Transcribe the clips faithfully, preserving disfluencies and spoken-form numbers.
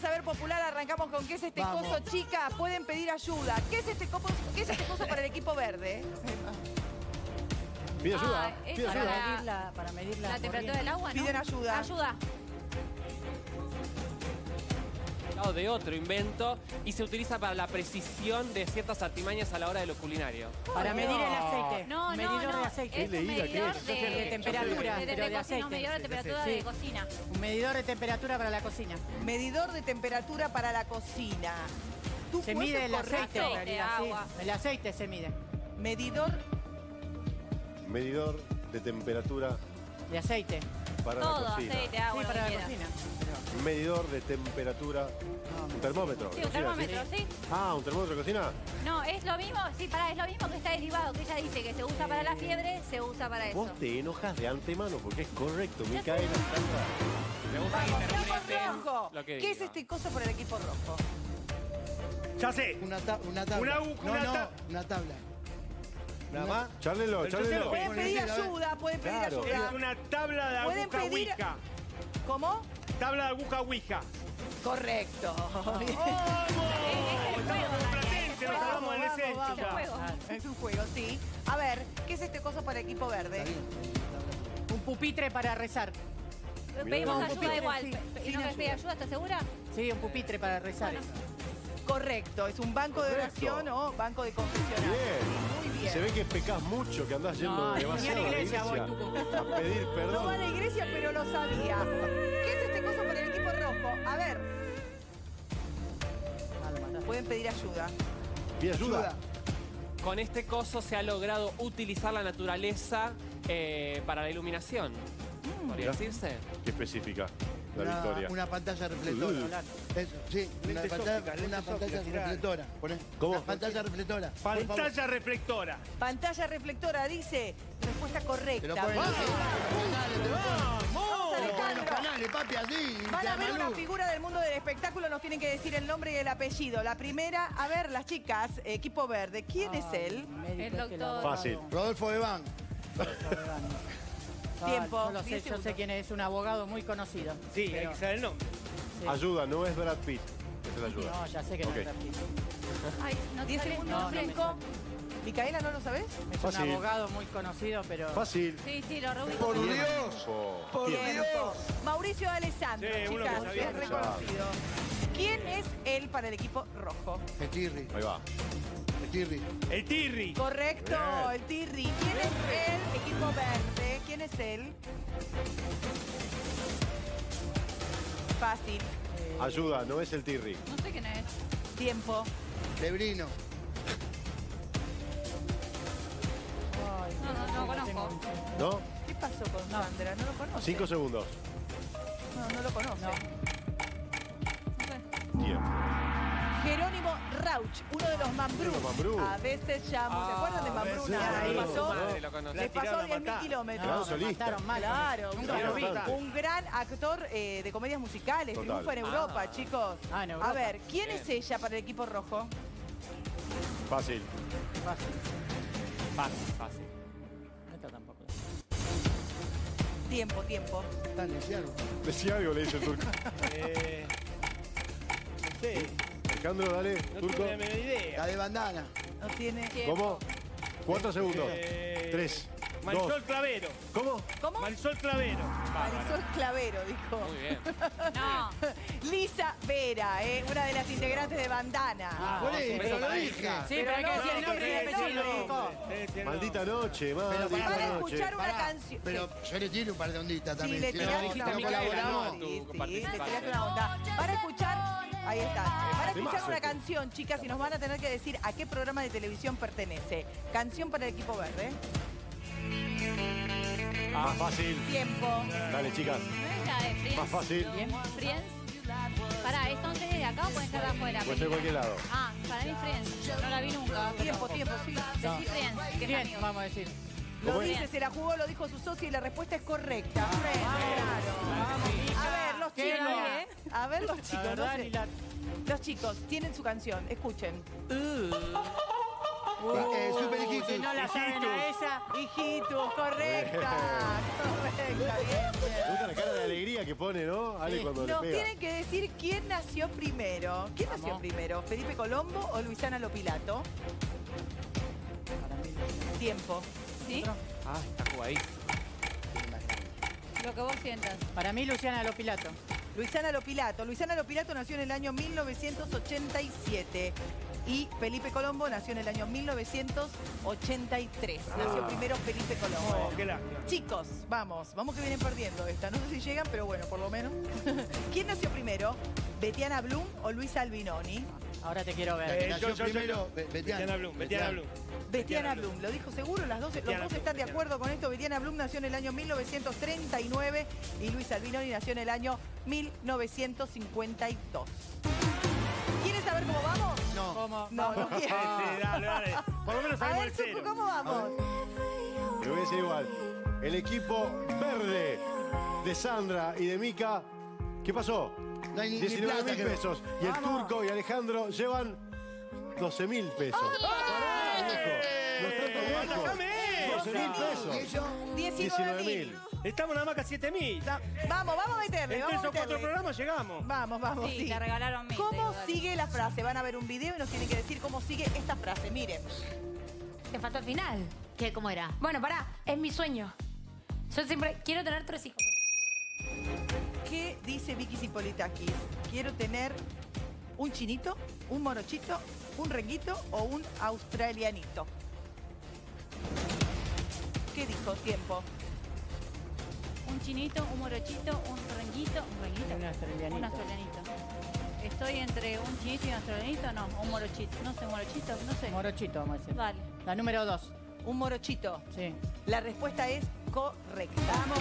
saber popular, arrancamos con ¿qué es este Vamos. coso, chica? Pueden pedir ayuda. ¿Qué es este coso, ¿qué es este coso para el equipo verde? Pide ayuda, Ah, pide eso ayuda. para- Para medir la, para medir la, La temperatura del agua, ¿no? Piden ayuda. Ayuda. De otro invento y se utiliza para la precisión de ciertas artimañas a la hora de lo culinario. Para medir el aceite. No, un no, medidor no. de aceite. Es un leída, ¿qué medidor es? de, De temperatura, de, de, pero de cocina, aceite. un medidor de temperatura Sí. de cocina. Un medidor de temperatura para la cocina. Medidor de temperatura para la cocina. ¿Tu Se puesto mide el correcto? aceite, en Aceite, realidad, sí. agua. El aceite se mide. Medidor Medidor de temperatura De aceite. para Todo, la cocina. aceite, agua, sí, lo para que la quieras. cocina. Medidor de temperatura. Un termómetro. Sí, de un cocina, termómetro, ¿sí? Ah, un termómetro de cocina. No, es lo mismo, sí, pará, es lo mismo que está derivado, que ella dice que se usa para la fiebre, se usa para eso. Vos te enojas de antemano porque es correcto, Micaela. Me gusta Vamos, que equipo interpreten rojo. lo que ¿Qué es diga. este coso para el equipo rojo? Ya sé. Una, ta una tabla. Una- no, una no, ta- una tabla. Nada más. Charlelo, Pero yo sé charlelo. lo Pueden Con pedir el dedo, ayuda, pueden pedir Claro. Es ayuda. una tabla de ¿Pueden aguja pedir- ouija. ¿Cómo? Tabla de aguja ouija. Correcto. Es el Estamos juego, con Dani, Platense, es el nos juego. hablamos del Vamos, esencia. vamos, Es el juego. Es un juego, sí. A ver, ¿qué es este coso para el equipo Está verde? bien. Un pupitre para rezar. Pedimos un ayuda pupitre, igual. sí, ¿Y sin no querés ayuda. pedir ayuda? ¿Estás segura? Sí, un pupitre para rezar. Correcto, es un banco de Correcto. oración o banco de confesional. Bien. Muy bien. Se ve que pecas mucho, que andás yendo No, ni demasiado a la iglesia a voy, la tú. iglesia a pedir No perdón. va a la iglesia, pero lo sabía. ¿Qué es este coso para el equipo rojo? A ver, Ah, lo mataste. pueden pedir ayuda. Pide ayuda. Ayuda. Con este coso se ha logrado utilizar la naturaleza eh, para la iluminación. ¿Podría Mirá. decirse? Qué específica la Una, victoria. una pantalla reflectora. Uh. Eso, sí, una Lentes pantalla, ópticas, una lentes pantalla ópticas, tirá. reflectora. Poné. ¿Cómo? Una pantalla reflectora. por favor. Pantalla reflectora. Pantalla reflectora dice, respuesta Te correcta. lo ponen así, en los canales, te lo ponen. Vamos, Te lo ponen en los Alejandro. canales, papi, así. Van a ver Malú. una figura del mundo del espectáculo, nos tienen que decir el nombre y el apellido. La primera, a ver, las chicas, equipo verde, ¿quién es él? Médico, El este, doctor. abogado. Fácil. Rodolfo Eván. Tiempo, Yo lo sé, diez yo segundos. sé quién es, es un abogado muy conocido. Sí, hay Pero- que saber el nombre. sí. Ayuda, no es Brad Pitt. Esa es la ayuda. No, ya sé que no Ok. es Brad Pitt. Ay, no te diez sale segundos, No, no me cinco. sale. Micaela, ¿no lo sabés? Es Fácil. un abogado muy conocido, pero... Fácil. Sí, sí, lo reubico. Por pero- Dios. Tiempo. Por Tiempo. Dios. Mauricio Alessandro, Sí, uno chicas, que sabía es que reconocido. ¿Quién es él para el equipo rojo? El Tirri. Ahí va. El Tirri. El Tirri. Correcto, Bien. el Tirri. ¿Quién es él? Equipo verde. ¿Quién es él? Fácil. Ayuda, no es el Tirri. No sé quién es. Tiempo. Lebrino. Ay, No, no, no lo tengo- conozco. ¿No? ¿Qué pasó con Sandra? ¿No lo conoce? Cinco segundos. No, no lo conoce. No. No sé. Tiempo. Jerónimo Rauch, uno de los Mambrú. Los Mambrú. A veces llamo. ¿Se acuerdan de a Mambrú? veces Nada, llamo. ¿le pasó? Su madre lo conoce. Le La tiraron pasó a diez mil matar. kilómetros. Gran No, me solista. mataron mal. Claro, Nunca un, lo vi. Bastante. un gran actor eh, de comedias musicales, Total. triunfa en Europa, Ah. chicos. Ah, en Europa. A ver, ¿quién Bien. es ella para el equipo rojo? Fácil. Fácil. Fácil, fácil. Esto tampoco. Tiempo, tiempo. Está lisiado. Decía algo, le dice el turco. Eh, no sé. Alejandro, dale. No Turco. tengo la menor idea. La de bandana. No tiene. ¿Cómo? Cuatro segundos. Eh, Tres. Marisol Dos. Clavero. ¿Cómo? ¿Cómo? Marisol Clavero. Marisol Clavero, dijo. Muy bien. No. Lisa Vera, eh, una de las integrantes de Bandana. Ah, Por sí, eso, beso lo para dije. Elsa. Sí, Pero pero hay que no, decir el no, nombre y el no, apellido, no, Nico. Maldita noche, Pero maldita Van a pará, noche. escuchar una Pará, canción. Pero yo le tiro un par de onditas Sí, también. le si tiraste no, dijiste una no Micaela, colaboramos. ¿no? Sí, Tu sí, participación. le tiraste una onda. Para escuchar, ahí está. Para escuchar Temazo una este. canción, chicas, y nos van a tener que decir a qué programa de televisión pertenece. Canción para el equipo verde. Más fácil. Tiempo. Dale, chicas. ¿No es la de Friends? Más fácil. Friends. Pará, ¿esto es de acá o pueden ser de afuera? Puede ser de cualquier lado. Ah, para mí Friends. No la vi nunca. Tiempo, tiempo, sí. Decí Friends, que es Bien, amigo. vamos a decir. Lo ¿Cómo es? dice, se la jugó, lo dijo su socio y la respuesta es correcta. Claro. A ver, los Qué chicos. bien. A ver, los La chicos. no verdad, sé. ni la... Los chicos tienen su canción. Escuchen. Eh, super hijito. Si no la saben a esa. Hijitus, correcta. Correcta, bien, Me bien. gusta la cara de alegría que pone, ¿no? Ale, Sí. cuando Nos le pega. tienen que decir quién nació primero. ¿Quién nació Vamos. primero? ¿Felipe Colombo o Luisana Lopilato? Para mí, Tiempo. ¿Sí? Ah, está jugadísimo. Lo que vos sientas. para mí Luciana Lopilato. Luisana Lopilato. Luisana Lopilato nació en el año mil novecientos ochenta y siete. Y Felipe Colombo nació en el año mil novecientos ochenta y tres. Nació primero Felipe Colombo. Oh, qué lástima. Chicos, vamos, vamos que vienen perdiendo esta. No sé si llegan, pero bueno, por lo menos. ¿Quién nació primero? ¿Betiana Blum o Luisa Albinoni? Ahora te quiero ver. Eh, Nació yo, yo, yo, primero, yo. Be- Betiana. Betiana Blum, Betiana Blum. Betiana Blum, ¿lo dijo seguro? Las dos, los Betiana dos Blum, están de Betiana. acuerdo con esto. Betiana Blum nació en el año mil novecientos treinta y nueve y Luisa Albinoni nació en el año mil novecientos cincuenta y dos. ¿Quieres saber cómo vamos? No. ¿Cómo? No, no quiero. Sí, dale, dale. Por lo menos A sabemos ver, el Supu, cero. ¿cómo vamos? Le voy a decir igual. El equipo verde de Sandra y de Mica, ¿qué pasó? No hay ni, ni diecinueve plata mil que pesos. Y el Vamos. Turco y Alejandro llevan doce mil pesos. Pará, viejo. Los trato lejos. ¡Atájame! doce mil ¿Y pesos. ellos? diecinueve mil. Estamos nada más que a siete mil. Vamos, vamos a meterle, En vamos tres a o cuatro meterle. programas llegamos. Vamos, vamos, Sí, sí. te regalaron mil. te ¿Cómo digo, dale. sigue la frase? Van a ver un video y nos tienen que decir cómo sigue esta frase. Miren. Te faltó el final. ¿Qué? ¿Cómo era? Bueno, pará, es mi sueño. Yo siempre quiero tener tres hijos. ¿Qué dice Vicky Zipolitakis? Quiero tener un chinito, un morochito, un renguito o un australianito. ¿Qué dijo? Tiempo. Un chinito, un morochito, un renguito. ¿Un renguito? Un australianito. Un australianito. Estoy entre un chinito y un australianito, no, un morochito. No sé, morochito, no sé. Morochito, vamos a decir. Vale. La número dos. Un morochito. Sí. La respuesta es correcta. ¡Vamos!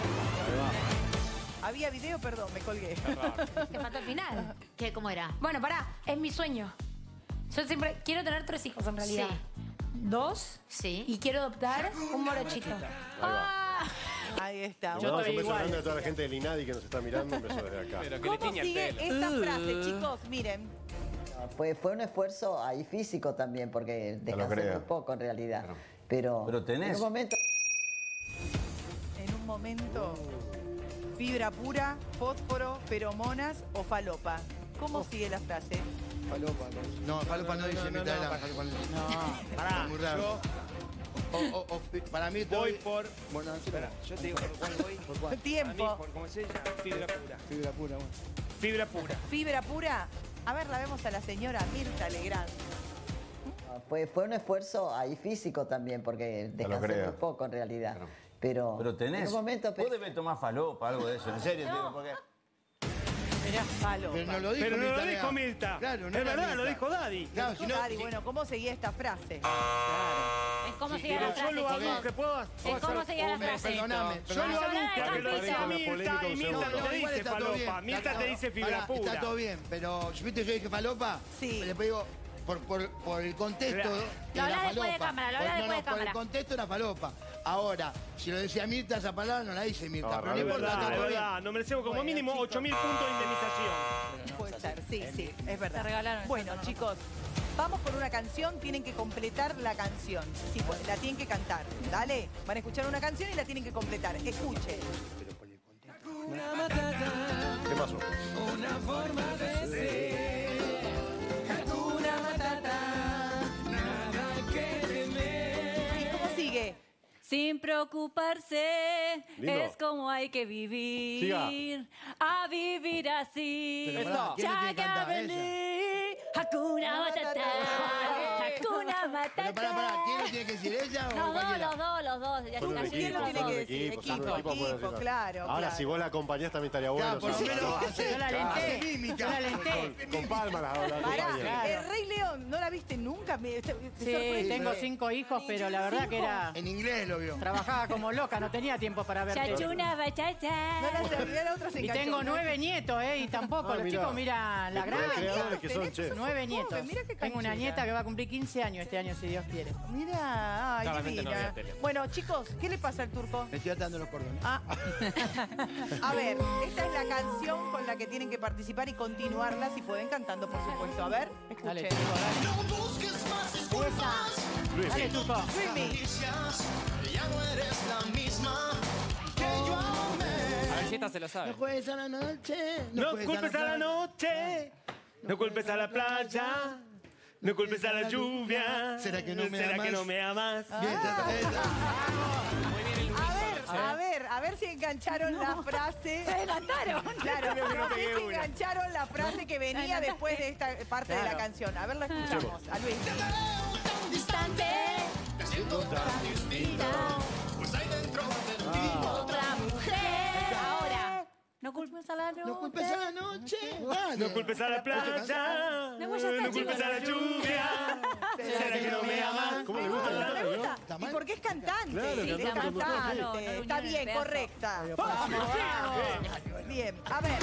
Había video, perdón, me colgué. Te faltó el final. ¿Qué? ¿Cómo era? Bueno, pará, es mi sueño. Yo siempre quiero tener tres hijos en realidad. Sí. Dos. Sí. Y quiero adoptar un morochito. Ah, Ahí está. Le mandamos estoy un beso igual. grande a toda la gente del INADI que nos está mirando. Un beso desde acá. Pero que le ¿Cómo tiña el sigue pelo. esta frase, chicos? Miren. Fue, fue un esfuerzo ahí físico también, porque descansé creo. muy poco en realidad. Pero, Pero tenés. en un momento En un momento, fibra pura, fósforo, feromonas o falopa. ¿Cómo sigue la frase? Falopa, no. No, falopa no, dice, no, mitad no, de la- no. falopa no dice. No. Pará, Muy raro. yo O, o- o- para mí voy estoy... por... Bueno, no, Espera, yo te digo por cuál voy. ¿Por cuál? Para mí, Tiempo. por cómo se llama, fibra pura. Fibra pura, bueno. Fibra pura. Fibra pura. A ver, la vemos a la señora Mirta Legrand. fue, fue un esfuerzo ahí físico también, porque descansé creo. muy poco en realidad. Pero, Pero tenés. en un momento... Vos debés tomar falopa, algo de eso. En serio, te digo, porque. Mirá, falopa. Pero no lo dijo Pero no Mirta lo dijo Legrand. Mirta. Claro, no es era verdad, Mirta. lo dijo Daddy. Claro, si no... Dari, si- bueno, ¿cómo seguía esta frase? Es como sigue Pero la yo frase, lo hago chicos. que puedo. Es como seguía la frase. Perdóname, Yo perdóname. lo Ah, hago yo la que lo dejo dice pisar. Mirta Polémico, y Mirta un no segundo. te igual dice está todo bien. falopa. Mirta Está- te dice fibra pará, pura. Está todo bien, pero yo viste yo dije falopa. Sí. Después digo, por, por, por el contexto. Lo era habla después de falopa. cámara, lo Por- habla no, después no, de por cámara. el contexto era falopa. Ahora, si lo decía Mirta, esa palabra no la dice Mirta. No, pero no es Es importa, verdad, está es todo bien. verdad. Nos merecemos como Bueno, mínimo chicos. ocho mil puntos de indemnización. Puede ser, sí, sí, es verdad. Te regalaron Bueno, eso, ¿no? chicos, vamos por una canción, tienen que completar la canción. Sí, pues, la tienen que cantar. Dale, van a escuchar una canción y la tienen que completar. Escuchen. ¿Qué pasó? ¿Y cómo sigue? Sin preocuparse, Lindo. es como hay que vivir. Siga. A vivir así. Pero pará, ¿quién le tiene que Ya cantar? aprendí. Hakuna Matata. Hakuna Matata. Pero pará, pará, ¿quién lo tiene que decir ella o Los dos, cualquiera? los dos, los dos. Ya Son un está, ¿Quién lo equipo, tiene son que un decir? equipo, son un Equipo, equipo, pueden equipo, decir. claro, Ahora, claro. si vos la acompañás también estaría bueno. Claro, por lo sí. menos hace, Yo la hace alenté. mímica. Yo la alenté. Con palmas la, la Pará, acompañan. el Rey León, ¿no la viste nunca? Me, te- te Sí, sorprende. tengo cinco hijos, pero la verdad que era... En inglés lo vio. Trabajaba como loca, no tenía tiempo para ver tele. Chachuna, bachacha. No la sabía, la otra se Y enganchó, tengo ¿no? nueve nietos, ¿eh? Y tampoco, Ah, los mirá. chicos miran la Los grande. creadores que son, che. Nueve nietos. Joven, mirá qué Tengo una canchera. nieta que va a cumplir quince años este año. si Dios quiere. Mirá, ay, Claramente no divina. había tele. Bueno, chicos, ¿qué le pasa al turco? Me estoy atando los cordones. Ah. A ver, esta es la canción con la que tienen que participar y continuarla si pueden cantando, por supuesto. A ver, escuchen. Dale, turco, dale. Dale, turco. A ver si esta se lo sabe. No juegues a la noche. No juegues culpes a la noche, no culpes a la playa, no culpes a la lluvia. ¿Será que no me ¿Será amas? que no me amas? Bien, esa- esa. Muy bien el A unísono, ver, che. a ver, a ver si engancharon la frase. Se adelantaron. Claro, Creo que no no sé pegué si una. engancharon la frase que venía después de esta parte de la Claro. canción. A ver, la escuchamos. A Luis. Distante. Otra mujer. Ahora. No culpes a la noche. No culpes a la noche. Dale. No culpes a la playa, No, pues ya está, no culpes chicos. a la lluvia. ¿Será que no me amas? ¿Cómo le gusta ¿No cantar, le no? gusta? ¿Está ¿Y mal? por qué es cantante? Claro, Sí, cantante es cuando cantante. quiere, sí. No, no, Está no, bien, pedazo. correcta. Fácil. Bien, a ver.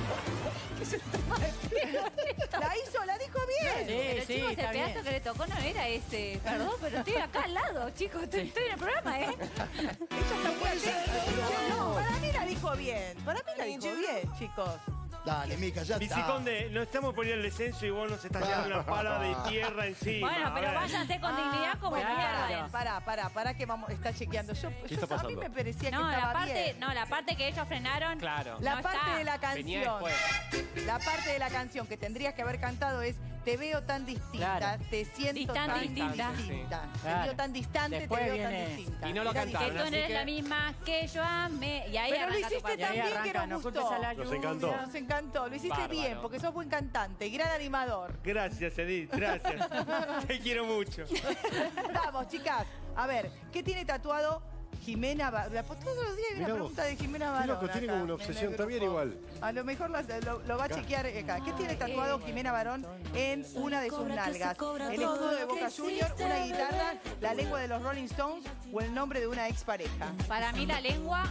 La hizo, la dijo bien. Sí, Pero sí, chicos, el está pedazo bien. que le tocó no era ese. Perdón, pero estoy acá al lado, chicos. Estoy, estoy en el programa, ¿eh? Ella está muy atenta. No, para mí la dijo bien. Para mí la dijo bien, chicos. Dale, Mica, ya está. Viciconde, no estamos poniendo el descenso y vos nos estás tirando una pala de tierra encima. Bueno, A pero ver. váyanse con dignidad como bueno, pierden. Pará, pará, pará que vamos, está chequeando. Yo, yo- está a mí pasando? me parecía que No, estaba la parte, bien. no, la parte que ellos frenaron. Claro. La no parte está. de la Venía canción. después. La parte de la canción que tendrías que haber cantado es Te veo tan distinta, Claro. te siento Distan tan distinta. distinta. Te Claro. veo tan distante, Después te veo viene- tan distinta. Y no lo Era cantaron, Que tú no así eres que- la misma que yo amé. Y ahí Pero lo arranca tu hiciste parte. Y ahí también que arranca, nos no gustó. culpes a la Nos lluvia. encantó. Nos encantó, lo hiciste Bárbaro. bien, porque sos buen cantante y gran animador. Gracias, Edith, gracias. Te quiero mucho. Vamos, chicas. A ver, ¿qué tiene tatuado Jimena Barón? Todos los días hay una Mirá vos. pregunta de Jimena Qué Barón. loco, tiene acá, como una en el obsesión. Está bien grupo. igual. A lo mejor las- lo, lo va a Acá. chequear acá. ¿Qué tiene tatuado Jimena Barón en una de sus nalgas? El escudo de Boca Junior, una guitarra, la lengua de los Rolling Stones o el nombre de una expareja. Para mí la lengua,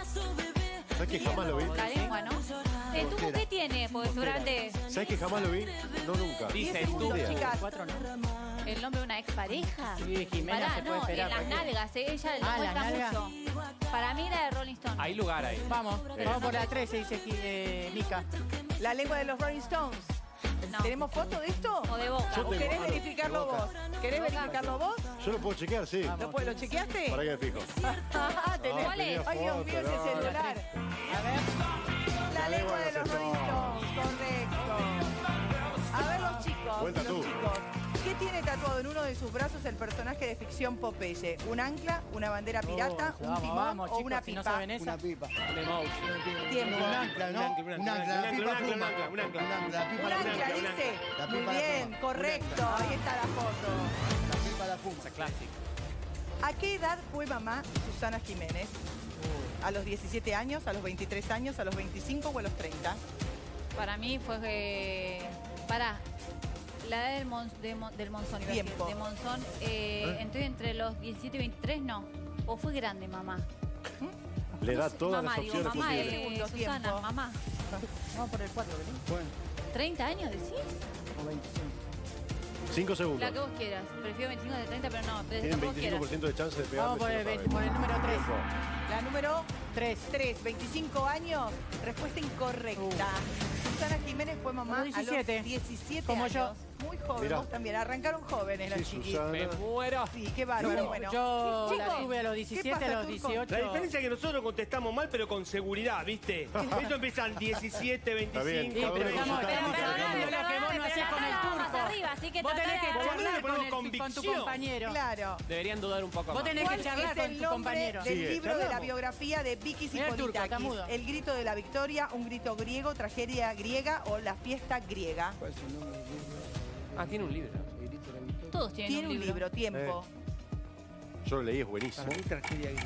¿Sabes que jamás lo vi? la lengua, ¿no? ¿El tubo qué tiene? Porque seguramente ¿Sabes que jamás lo vi? No, nunca. Dice diez segundos, tú. chicas. Cuatro, ¿no? el nombre de una expareja. Sí, Jimena Pará, se puede no, esperar. en las cualquiera. nalgas, ¿eh? Ella lo Ah, muestra ¿las nalgas? mucho. Para mí la de Rolling Stone. Hay lugar ahí. Vamos, vamos por la trece, dice aquí, eh, Mica. La lengua de los Rolling Stones. No. ¿Tenemos foto de esto? O de boca. Yo ¿O tengo. querés verificarlo vos? ¿Querés verificarlo vos? Yo lo puedo chequear, sí. ¿Lo, puedo- ¿Lo chequeaste? Para que me fijo. Ah, tenés. ¿Cuál es? Ay, Dios mío, ese foto, no, celular. A ver. La lengua de los Rolling Stones, correcto. A ver los chicos, Cuenta los tú. chicos. ¿Qué tiene tatuado en uno de sus brazos el personaje de ficción Popeye? ¿Un ancla, una bandera pirata, Oh, un vamos, timón vamos, o chicos, una si pipa? no saben esa. Una pipa. De mouse. Tiempo. Un ancla, ¿no? Un ancla, un Un ancla, la ancla, pipa un ancla, fuma. un ancla, un ancla. La pipa Un la ancla, fuma. dice. La Muy pipa la bien, fuma. correcto. Ahí está la foto. La pipa la fuma. Clásico. ¿A qué edad fue mamá Susana Jiménez? ¿A los diecisiete años, a los veintitrés años, a los veinticinco o a los treinta? Para mí fue que... Pará. La edad del, Mon- de Mon- del Monzón, iba a decir, Tiempo. de Monzón, eh, estoy entre los diecisiete y veintitrés, no. ¿O fue grande, mamá? Le da todas mamá, las digo, opciones mamá, posibles. eh, Segundo Susana, tiempo. mamá. Vamos por el cuatro, ¿verdad? Bueno, ¿treinta años decís? O veinticinco. Cinco segundos. La que vos quieras. Prefiero veinticinco de treinta, pero no. Tienen Lo que vos veinticinco quieras. por ciento de chance de pegarle. Vamos por si el, lo veinte- saben. por el número tres. Tiempo. La número Tres. tres, veinticinco años. Respuesta incorrecta. Susana Jiménez fue mamá A los diecisiete. a los diecisiete Como años. yo. Muy joven, Mirá. vos también. Arrancaron jóvenes los Sí, chiquis. Susana. Me muero. Sí, qué bárbaro. Bueno, Yo Chicos, la tuve a los ¿qué diecisiete, pasa, a los Turco? dieciocho. La diferencia es que nosotros contestamos mal, pero con seguridad, ¿viste? Ellos empiezan diecisiete, bien, veinticinco, cada uno pero con estamos, su estamos táctica, hablando de lo que vos no hacés con el Más turco. arriba, así que Vos tenés que tratá de- Por lo menos charlar le con, ponemos el- con tu convicción. compañero. Claro. Deberían dudar un poco Vos más. tenés ¿Cuál que charlar es con el tu nombre compañero. del Sigue, libro de la charlamos. biografía de Vicky Mira el turco, está Sipolitakis? mudo. El grito de la victoria, un grito griego, tragedia griega o la fiesta griega. ¿cuál es el nombre del libro? Ah, tiene un libro. El grito de la victoria. Todos tienen Tiene un libro, tiempo. Yo lo leí, es buenísimo. Para mí, tragedia griega.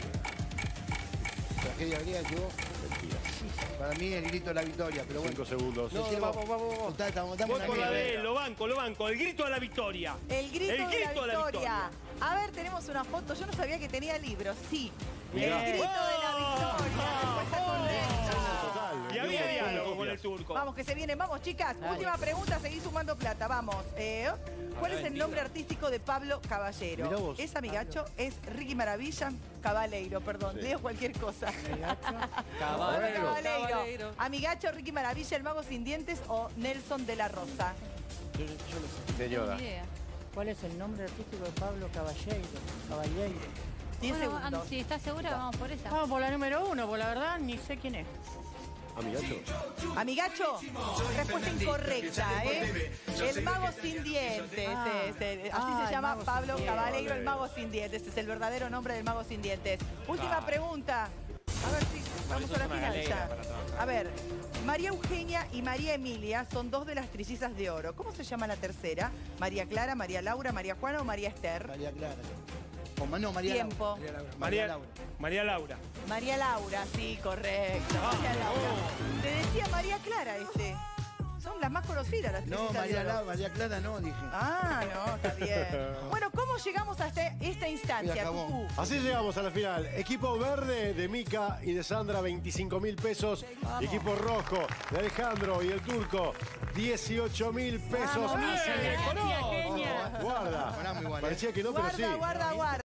Tragedia griega, yo. Mentira. Para mí el grito de la victoria, pero bueno. Cinco segundos. No, Llevo- vamos, vamos, vamos. Total, estamos, estamos Voy en por la la misma. B, lo banco, lo banco. El grito de la victoria. El grito, El de, grito la victoria. A ver, tenemos una foto. Yo no sabía que tenía libros. Sí. Mirá. El grito de la victoria. Respuesta correcta. Total. Y había Dios, diálogo copia. con el el turco. Vamos, que se vienen. Vamos, chicas. Dale. Última pregunta, seguís sumando plata. Vamos. Eh, ¿Cuál es el nombre artístico de Pablo Caballero? Mirá vos. ¿Es Amigacho? ¿Es Ricky Maravilla? Cabaleiro, perdón. Sí. Leo cualquier cosa. Caballero. Cabaleiro. Caballero. Amigacho, Ricky Maravilla, el mago sin dientes o Nelson de la Rosa. Señora. Ni idea. ¿Cuál es el nombre artístico de Pablo Caballero? Caballero. diez Bueno, segundos. Andy, si estás segura, vamos por esa. Vamos por la número uno, por la verdad ni sé quién es. Amigacho. Amigacho, respuesta incorrecta, ¿eh? El mago sin dientes. Ah. es el- así Ah, se el llama mago sin Pablo dientes. Caballero, el mago sin dientes. Es el verdadero nombre del mago sin dientes. Última pregunta. A ver si vamos Eso a la es una final galera ya. para trabajar. A ver, María Eugenia y María Emilia son dos de las trillizas de oro. ¿Cómo se llama la tercera? ¿María Clara, María Laura, María Juana o María Esther? María Clara. O, ma- no, María Tiempo. Laura. María María, Laura. María Laura. María Laura, sí, correcto. María Laura. Te decía María Clara este. Son las más conocidas las No, trillizas de María oro. Laura, María Clara no, dije. Ah, no, está bien. Bueno, ¿cómo llegamos hasta esta instancia, Mira, acabó. Cucú? Así llegamos a la final. Equipo verde de Mica y de Sandra, veinticinco mil pesos. Equipo rojo de Alejandro y el turco, dieciocho mil pesos. Vamos, Así. Mica, gracias, genia. Guarda. Ganamos igual, ¿eh? Parecía que no, pero sí. Guarda, guarda, guarda.